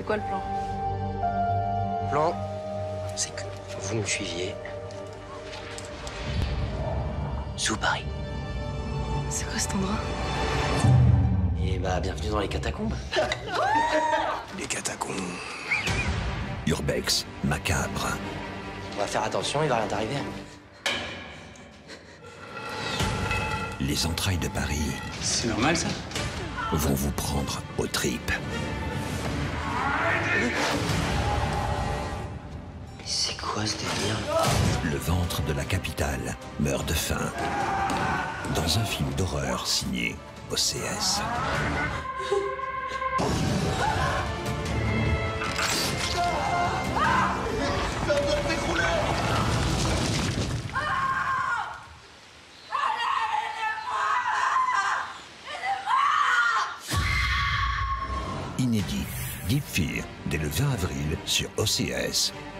C'est quoi le plan? Le plan, c'est que vous me suiviez sous Paris. C'est quoi cet endroit? Et bah, bienvenue dans les catacombes. Les catacombes. Urbex, macabre. On va faire attention, il va rien t'arriver. Les entrailles de Paris C'est normal, ça? vont vous prendre aux tripes. Mais c'est quoi ce délire? Le ventre de la capitale meurt de faim. Dans un film d'horreur signé OCS. Inédit, Deep Fear, dès le 20 avril sur OCS.